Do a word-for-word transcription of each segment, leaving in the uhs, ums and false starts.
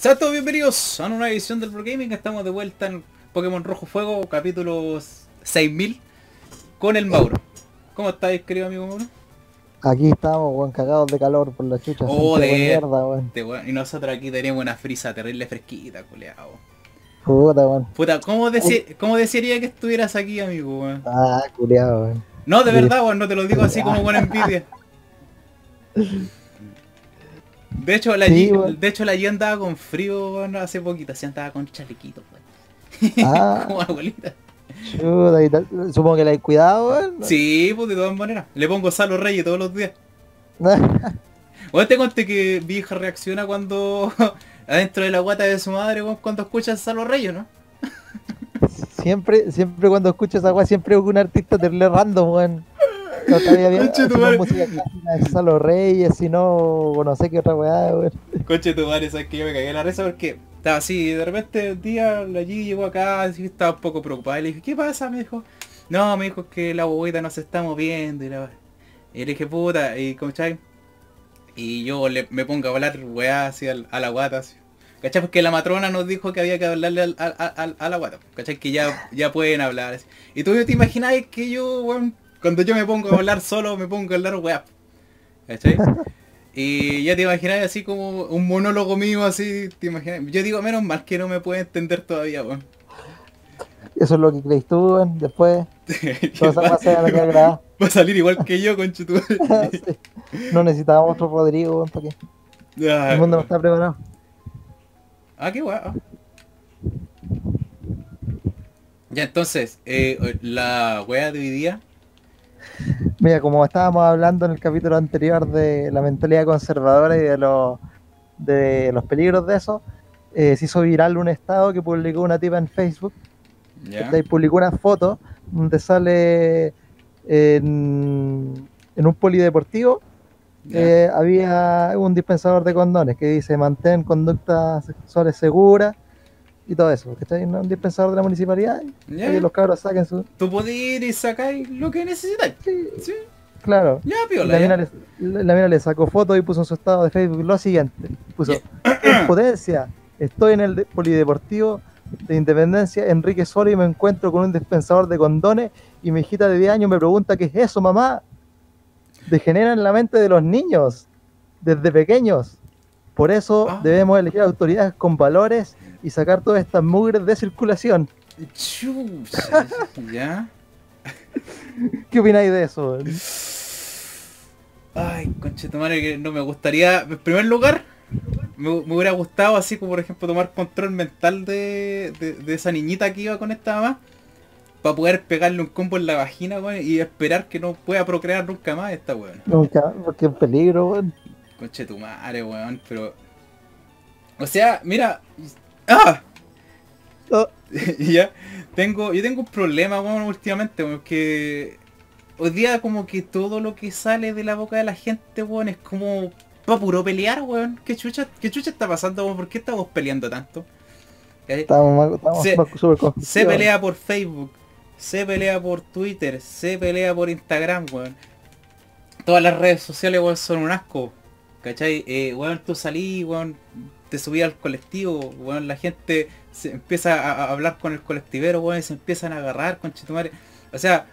Sean todos bienvenidos a una nueva edición del Pro Gaming. Estamos de vuelta en Pokémon Rojo Fuego, capítulo seis mil, con el Mauro. ¿Cómo estáis, querido amigo Mauro? Aquí estamos, weón, cagados de calor por la chucha, Oh, Santiago de de... mierda, weón. de weón. Y nosotros aquí tenemos una frisa terrible fresquita, culeado. Puta, weón. Puta, ¿cómo, Ay, deci- ¿cómo desearía que estuvieras aquí, amigo, weón? Ah, culiado, weón. No, de Mire, verdad, weón, no te lo digo así como con envidia. De hecho, la Sí, G, weón. de hecho, la G andaba con frío, weón, hace poquito. Así andaba con chalequito, weón. Ah, Como abuelita. chuta, y tal. Supongo que la hay cuidado, weón. Sí, pues de todas maneras. Le pongo sal a los reyes todos los días. Bueno, te conté que mi hija reacciona cuando adentro de la guata de su madre, weón, cuando escucha a los reyes, ¿no? Siempre, siempre cuando escucho esa weá, siempre veo que un artista terrible random, weón. No sabía bien, Conche tu si no es madre. música clásica, es a los Reyes, si no, o no sé qué otra weá, weón. Conche tu madre, sabes que yo me cagué en la risa porque estaba así, y de repente un día la G llegó acá, así, estaba un poco preocupada y le dije, ¿qué pasa? Me dijo, no, me dijo que la bobita no se está moviendo y la... Y le dije, puta, y ¿cachai? Y yo le, me pongo a hablar weá así al- a la guata, así. ¿Cachai? Porque la matrona nos dijo que había que hablarle al- al- al- a la guata. ¿Cachai? Que ya, ya pueden hablar. Así. Y tú te imagináis que yo, weón, cuando yo me pongo a hablar solo, me pongo a hablar weá. ¿Cachai? Y ya te imagináis así como un monólogo mío así, te imagináis. Yo digo, menos mal que no me puede entender todavía, weón. Eso es lo que crees tú, weón. Después, todas esas va, weas se van a quedar grabadas. va a salir igual que yo, conchetumare. Sí. No necesitábamos otro Rodrigo, weón, ¿para qué? El Ah, mundo no está preparado. ah, qué guay. Ya, entonces, eh, la wea de hoy día. Mira, como estábamos hablando en el capítulo anterior de la mentalidad conservadora y de los, de los peligros de eso, eh, se hizo viral un estado que publicó una tipa en Facebook, Ya, que publicó una foto donde sale en, en un polideportivo, ya. eh, había un dispensador de condones que dice mantén conductas sexuales seguras y todo eso, que está en un dispensador de la municipalidad, para que Ya. los cabros saquen su... Tú podés ir y sacáis lo que necesitáis. Sí, Sí. claro. Ya, Y piola, la mina, ya. le, la, la mina le sacó foto y puso en su estado de Facebook lo siguiente. Ya. Puso, en potencia, estoy en el de- polideportivo de Independencia, Enrique Solo, y me encuentro con un dispensador de condones y mi hijita de diez años me pregunta, ¿qué es eso, mamá? Degenera en la mente de los niños, desde pequeños. Por eso Ah, debemos elegir autoridades con valores y sacar todas estas mugres de circulación. chucha. Ya. ¿Qué opináis de eso? Ay, conchetumare, que no me gustaría. En primer lugar, me, me hubiera gustado así como por ejemplo tomar control mental de, de, de esa niñita que iba con esta mamá. Para poder pegarle un combo en la vagina, weón, y esperar que no pueda procrear nunca más esta weón. Nunca, porque es peligro, weón. Conchetumare, weón, pero. O sea, mira. ¡Ah! Oh, Ya, tengo, yo tengo un problema, weón, últimamente, weón, que hoy día como que todo lo que sale de la boca de la gente, weón, es como pa' puro pelear, weón. ¿Qué chucha, qué chucha está pasando, weón? ¿Por qué estamos peleando tanto? ¿Cachai? estamos, mal- estamos Se, súper se conflictivos. pelea por Facebook, se pelea por Twitter, se pelea por Instagram, weón. Todas las redes sociales, weón, son un asco. ¿Cachai? Eh, weón, tú salís, weón, te subí al colectivo, weón, la gente se empieza a, a hablar con el colectivero, weón, y se empiezan a agarrar, conchetumare. O sea,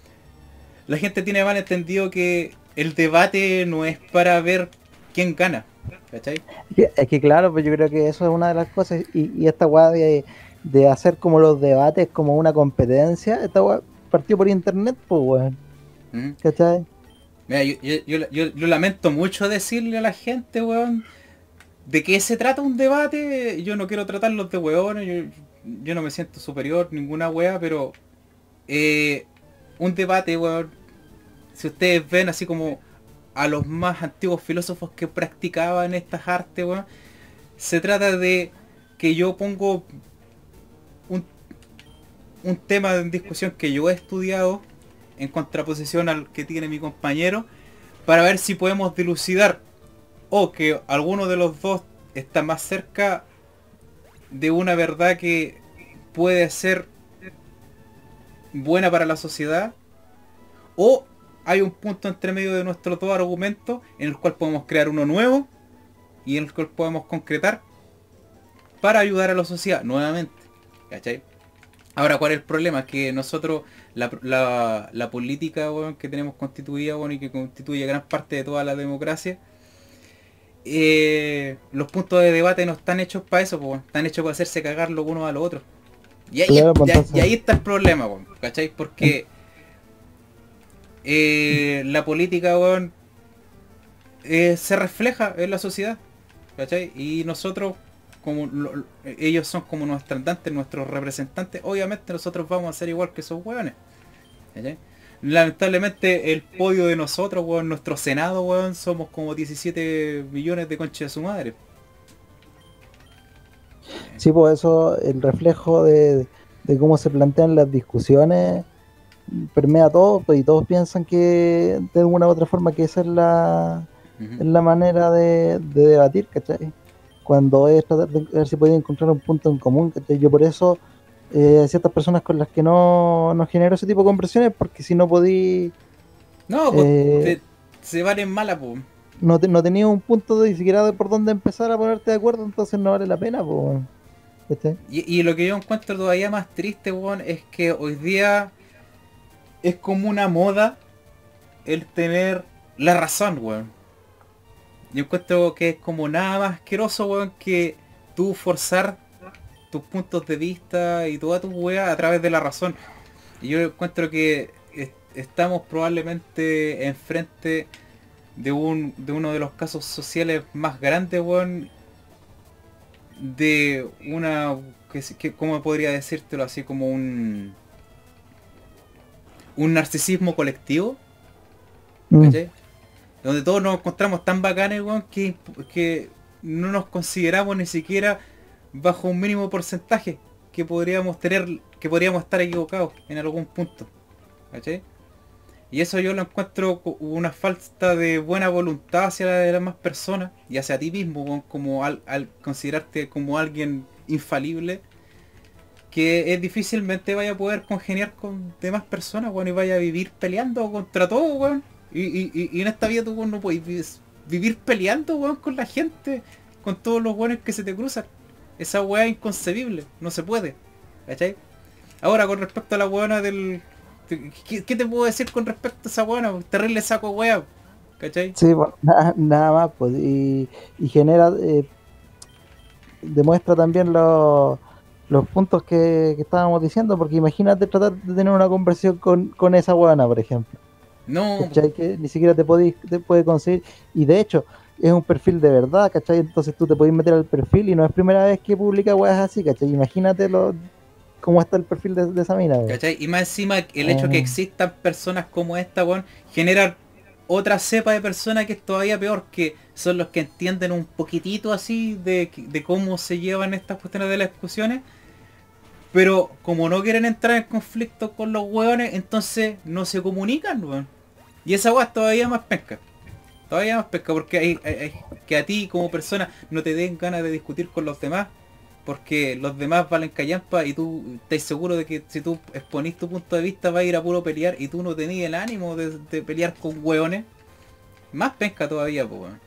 la gente tiene mal entendido que el debate no es para ver quién gana. ¿Cachai? Es que, es que claro, pues yo creo que eso es una de las cosas, y, y esta weá de, de hacer como los debates como una competencia, esta weá partió por internet, pues weón, ¿Mm? ¿cachai? Mira, yo, yo, yo, yo- yo lamento mucho decirle a la gente, weón, de qué se trata un debate. Yo no quiero tratarlos de weones, yo, yo no me siento superior, ninguna wea, pero eh, un debate, weón, si ustedes ven así como a los más antiguos filósofos que practicaban estas artes, weón, se trata de que yo pongo un, un tema en discusión que yo he estudiado en contraposición al que tiene mi compañero, para ver si podemos dilucidar o que alguno de los dos está más cerca de una verdad que puede ser buena para la sociedad, o hay un punto entre medio de nuestros dos argumentos en el cual podemos crear uno nuevo y en el cual podemos concretar para ayudar a la sociedad, nuevamente, ¿cachai? Ahora, ¿cuál es el problema? Que nosotros, la, la, la política, weón, que tenemos constituida, weón, y que constituye gran parte de toda la democracia, eh, los puntos de debate no están hechos para eso, weón, están hechos para hacerse cagar los unos a los otros. Y ahí, Claro, pues ya- y entonces, ahí está el problema, weón, ¿cachai? Porque eh, la política, weón, eh, se refleja en la sociedad, ¿cachai? Y nosotros, como lo- lo- ellos son como nuestros andantes, nuestros representantes, obviamente nosotros vamos a ser igual que esos weones, ¿cachai? Lamentablemente el podio de nosotros, weón, nuestro senado, weón, somos como diecisiete millones de conchas de su madre. sí, pues eso, el reflejo de, de cómo se plantean las discusiones permea todo, pues, y todos piensan que de alguna u otra forma que esa es la, Ujú. es la manera de, de debatir, ¿cachai? Cuando es tratar de ver si pueden encontrar un punto en común, ¿cachai? Yo por eso eh, hay ciertas personas con las que no, no genero ese tipo de conversaciones, porque si no podí, No, pues eh, te- se valen mala, pues. no, te- no tenía un punto de ni siquiera de por dónde empezar a ponerte de acuerdo, entonces no vale la pena, pues, ¿cachai? Y, y lo que yo encuentro todavía más triste, weón, es que hoy día es como una moda el tener la razón, weón. Yo encuentro que es como nada más asqueroso, weón, que tú forzar tus puntos de vista y toda tu weá a través de la razón. Y yo encuentro que es- estamos probablemente enfrente de un de uno de los casos sociales más grandes, weón, de una que, se- que cómo podría decírtelo así como un un narcisismo colectivo, Mm. ¿cachai? Donde todos nos encontramos tan bacanes, weón, que, que no nos consideramos ni siquiera bajo un mínimo porcentaje que podríamos tener, que podríamos estar equivocados en algún punto, ¿cachai? Y eso yo lo encuentro co- una falta de buena voluntad hacia las demás personas y hacia ti mismo, weón, como al, al considerarte como alguien infalible, que es difícilmente vaya a poder congeniar con demás personas, weón, y vaya a vivir peleando contra todo, weón. Y, y, y- y en esta vida tú, weón, no puedes vi- vivir peleando, weón, con la gente, con todos los weones que se te cruzan. Esa weá es inconcebible, no se puede, ¿cachai? Ahora, con respecto a la weona del... ¿Qué, qué te puedo decir con respecto a esa weona? Terrible saco weá, ¿cachai? Sí, pues, nada, nada más, pues, y, y genera, eh, demuestra también los, los puntos que, que estábamos diciendo, porque imagínate tratar de tener una conversación con, con esa buena, por ejemplo, No, ¿cachai? Que ni siquiera te podís, te puede conseguir, y de hecho, es un perfil de verdad, ¿cachai? Entonces tú te podés meter al perfil y no es primera vez que publica weas así, ¿cachai? Imagínate lo, cómo está el perfil de, de esa mina, weón. ¿cachai? Y más encima el hecho que Ah, existan personas como esta, weón, genera otra cepa de personas que es todavía peor, que son los que entienden un poquitito así de, de cómo se llevan estas cuestiones de las discusiones, pero como no quieren entrar en conflicto con los weones, entonces no se comunican, weón. Y esa weá es todavía más pesca. Todavía más pesca, porque hay, hay- hay- que a ti como persona no te den ganas de discutir con los demás, porque los demás valen callampa y tú estás seguro de que si tú exponís tu punto de vista va a ir a puro pelear y tú no tenés el ánimo de, de pelear con hueones. Más pesca todavía, pues, weón.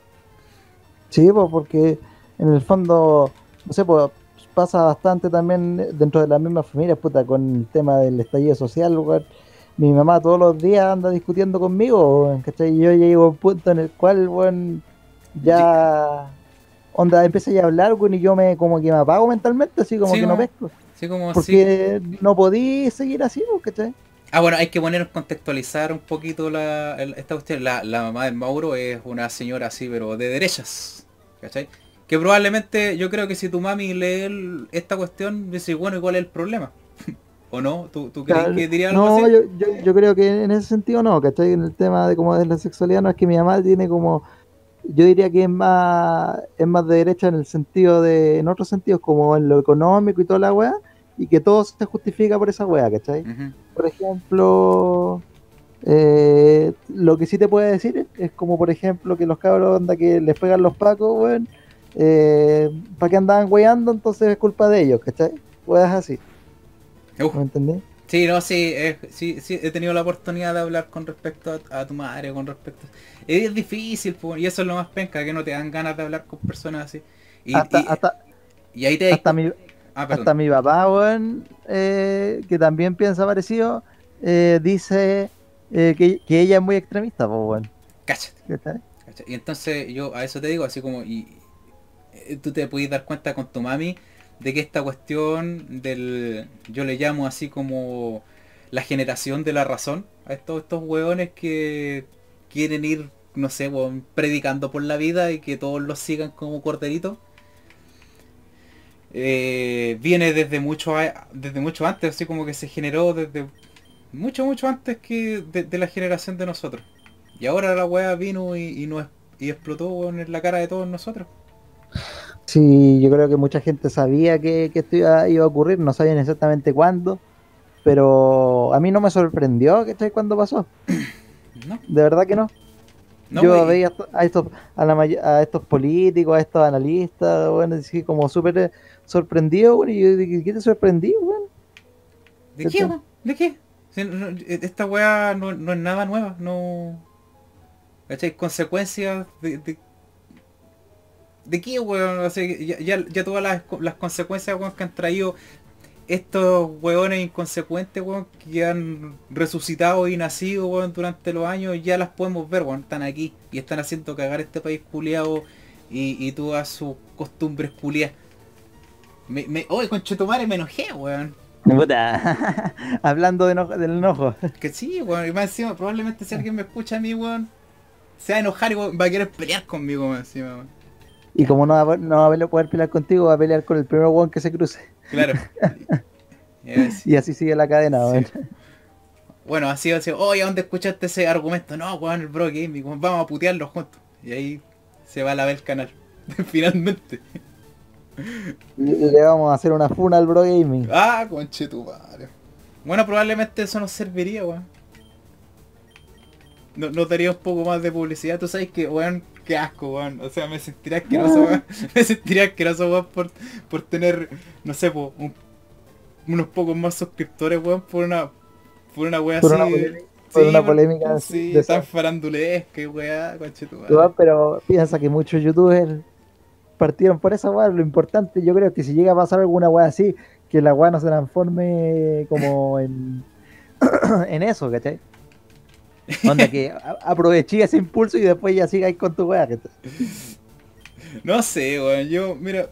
sí, pues porque en el fondo, no sé, pues pasa bastante también dentro de la misma familia, puta, con el tema del estallido social, weón. Mi mamá todos los días anda discutiendo conmigo, weón, ¿cachai? Y yo ya llego a un punto en el cual, weón, Ye- ya, onda, empieza ya a hablar, weón, y yo me, como que me apago mentalmente, así como Sí, que no como, pesco, sí, como así. porque no podí seguir así, weón, ¿cachai? Ah, bueno, hay que poner, contextualizar un poquito la, el- esta cuestión. La, la mamá del Mauro es una señora así, pero de derechas, ¿cachai? Que probablemente, yo creo que si tu mami lee el- esta cuestión, dice, bueno, ¿y cuál es el problema? ¿O no? ¿Tú, tú crees Claro, que diría algo no, así? yo, yo, yo creo que en ese sentido no, ¿cachai? En el tema de como de la sexualidad no es que mi mamá tiene como, yo diría que es más, es más de derecha en el sentido de, en otros sentidos, como en lo económico y toda la weá, y que todo se justifica por esa weá, ¿cachai? Ujú. Por ejemplo, eh, lo que sí te puede decir es como, por ejemplo, que los cabros onda que les pegan los pacos, weón, eh, para que andaban weyando, entonces es culpa de ellos, ¿cachai? Weas así, Uf. ¿me entendés? Sí, no, sí, eh, sí, sí, he tenido la oportunidad de hablar con respecto a, a tu madre, con respecto... Es difícil, po, y eso es lo más penca, que no te dan ganas de hablar con personas así. Y, Hasta, y hasta, Y ahí te das Hasta cu- mi, Ah, hasta perdón. mi papá, weón, eh, que también piensa parecido, eh, dice eh, que, que ella es muy extremista, pues, weón. Cáchate. ¿Cachai? ¿Cachai? Y entonces yo a eso te digo, así como, y, eh, tú te puedes dar cuenta con tu mami de que esta cuestión del, yo le llamo así como la generación de la razón, a estos, estos hueones que quieren ir, no sé, weón, predicando por la vida y que todos los sigan como corderitos. Eh, viene desde mucho, a- desde mucho antes, así como que se generó desde mucho, mucho antes que de, de la generación de nosotros. Y ahora la weá vino y, y, nos, y explotó, weón, en la cara de todos nosotros. Sí, yo creo que mucha gente sabía que, que esto iba, iba a ocurrir, no sabían exactamente cuándo, pero a mí no me sorprendió, ¿cachai? Cuando pasó, ¿No? de verdad que no. No, Yo wey. veía esto- a estos, a, la may- a estos políticos, a estos analistas, bueno, así como súper eh, sorprendido, bueno, y yo dije, ¿qué te sorprendió, weón? ¿De qué, ¿Cachai? weón? ¿De qué? Si no- no, esta weá no, no es nada nueva, no... ¿Cachai? Consecuencias de, de, ¿de qué, weón? O sea, ya, ya, ya todas las, las consecuencias, weón, que han traído estos weones inconsecuentes, weón, que han resucitado y nacido, weón, durante los años, ya las podemos ver, weón, están aquí y están haciendo cagar este país culiado y, y todas sus costumbres culiadas. Me, me, oye, conchetumare, me enojé, weón. Puta. Hablando de enojo- del enojo. Que sí, weón, y más encima, probablemente si alguien me escucha a mí, weón, se va a enojar y weón, va a querer pelear conmigo, weón, encima, weón. Y ¿Qué como asco. no va, a- no va a pele- poder pelear contigo, va a pelear con el primer weón que se cruce. Claro. Y, y así, Y así sigue la cadena, weón. sí. Bueno, así va a ser, oye, ¿a dónde escuchaste ese argumento? No, weón, el Bro Gaming, weón, vamos a putearlo juntos. Y ahí se va a la ver el canal. Finalmente. Le le vamos a hacer una funa al Bro Gaming. Ah, conchetumare. Bueno, probablemente eso nos serviría, weón. No- Nos daría un poco más de publicidad. Tú sabes que, weón, qué asco, weón. O sea, me sentiría asqueroso, weón. Me sentiría asqueroso, weón, por, por tener, no sé, po, un- unos pocos más suscriptores, weón, por una, por una wea Por una así. polémica, por Sí, una por- polémica así de sí, tan esa. farandulesca y weá, conchetumare. Weón, pero piensa que muchos youtubers partieron por esa weá. Lo importante, yo creo que si llega a pasar alguna weá así, que la weá no se transforme como en, en eso, ¿cachai? Onda que a- aproveché ese impulso y después ya sigáis con tu weá, ¿cachai? No sé, weón, yo, mira,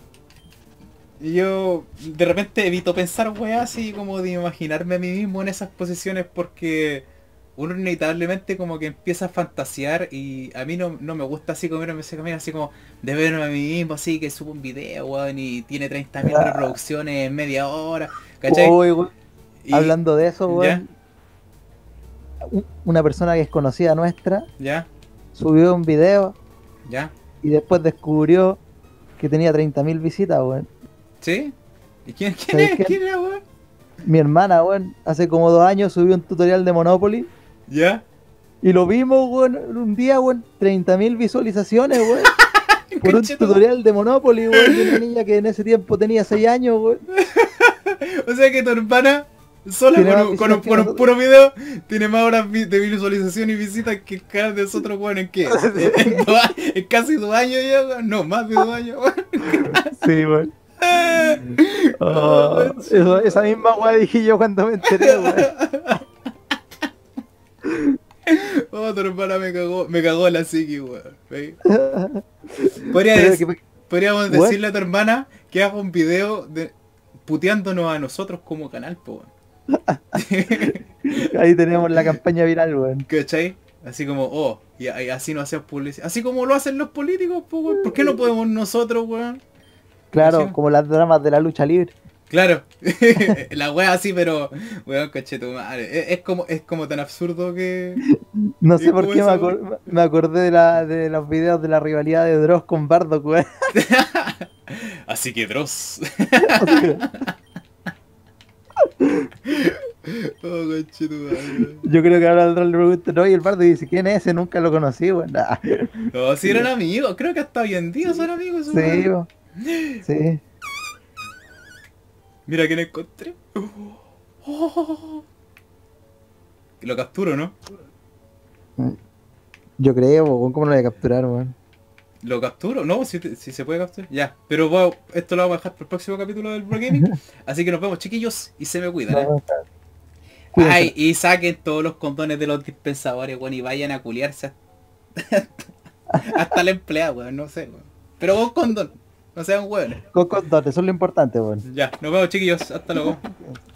yo de repente evito pensar, weá, así como de imaginarme a mí mismo en esas posiciones porque uno inevitablemente como que empieza a fantasear y a mí no, no me gusta así comerme ese camino así como de verme a mí mismo así que subo un video, weón, y tiene treinta mil Ah, reproducciones en media hora, ¿cachai? uy, weón, Y... hablando de eso, ¿Ya? weón, un- una persona que es conocida nuestra ¿Ya? subió un video ¿Ya? y después descubrió que tenía treinta mil visitas, weón. ¿Sí? ¿Y quién, quién ¿Sabéis es? qué? ¿Quién era, weón? Mi hermana, weón, hace como dos años subió un tutorial de Monopoly ¿Ya? y lo vimos, weón, un día, weón, treinta mil visualizaciones, weón, por un Conchetumare. tutorial de Monopoly, weón, de una niña que en ese tiempo tenía seis años, weón. O sea que tu hermana, sola Tiene con más un, con visitas un, que con un nosotros. puro video, tiene más horas vi- de visualización y visitas que el canal de nosotros, weón, ¿en qué? ¿En, en dos a- en casi dos años ya, weón? No, más de dos años, weón. Sí, weón. Oh, Oh, eso- esa conchetumare. misma weá dije yo cuando me enteré, weón. Oh, tu hermana me cagó, me cagó la psiqui, weón. ¿Veis? Podría Pero dec- que, podríamos weón, decirle a tu hermana que haga un video de puteándonos a nosotros como canal, po, weón. ahí tenemos la campaña viral, weón. ¿Cachai? Así como, oh, y, y así no hacemos publicidad. Así como lo hacen los políticos, pues, weón. ¿Por qué no podemos nosotros, weón? Claro, ¿Cachai? como las dramas de la lucha libre. Claro. La wea así, pero, weón, coche tu madre. Es, es como, es como tan absurdo que... No sé Es por como qué me, esa wea. acor- me acordé de, la, de los videos de la rivalidad de Dross con Bardock, weón. Así que Dross. Oh, coche tu madre. Yo creo que ahora el Dross le pregunta, no, y el Bardock dice, ¿quién es ese? Nunca lo conocí, weón. Nah. No, si eran amigos. Creo que hasta hoy en día son amigos, esos Sí, weones. weón. Sí. Mira quién encontré. Oh. Lo capturo, ¿no? Yo creo, weón, ¿cómo lo voy a capturar, weón? ¿Lo capturo? No, si, si se puede capturar. Ya. Pero bueno, esto lo vamos a dejar para el próximo capítulo del Bro Gaming. Así que nos vemos, chiquillos, y se me cuidan, ¿eh? No, Ay, cuídense. y saquen todos los condones de los dispensadores, weón, y vayan a culiarse hasta, hasta la empleada, weón, no sé, weón. Pero con condón, no sean weones. Con condones, eso es lo importante, weón. Ya, nos vemos, chiquillos, hasta luego.